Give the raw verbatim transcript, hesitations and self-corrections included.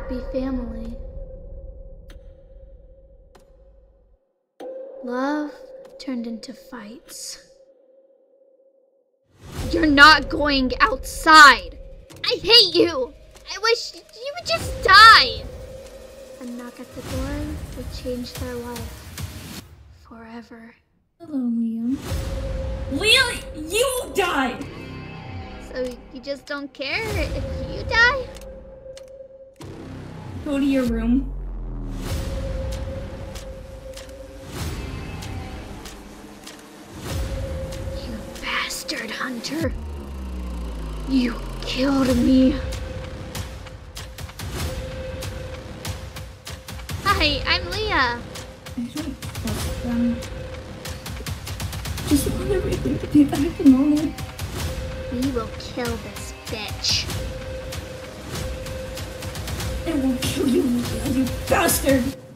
happy family. Love turned into fights. You're not going outside! I hate you! I wish you would just die! A knock at the door would change their life. Forever. Hello, Liam. Liam, you died! So you just don't care if you die? Go to your room. You bastard hunter. You killed me. Hi, I'm Leah. I don't trust them. Just want everything to be back in normal. We will kill this bitch. I won't kill you, you bastard!